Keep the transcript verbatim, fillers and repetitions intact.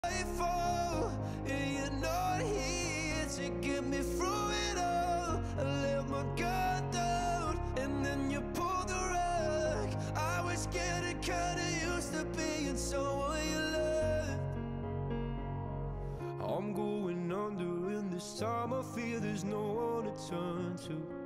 I fall, and you're not here to get me through it all. I let my guard down, and then you pulled the rug. I was getting kinda used to being someone you loved. I'm going under, and this time I fear there's no one to turn to.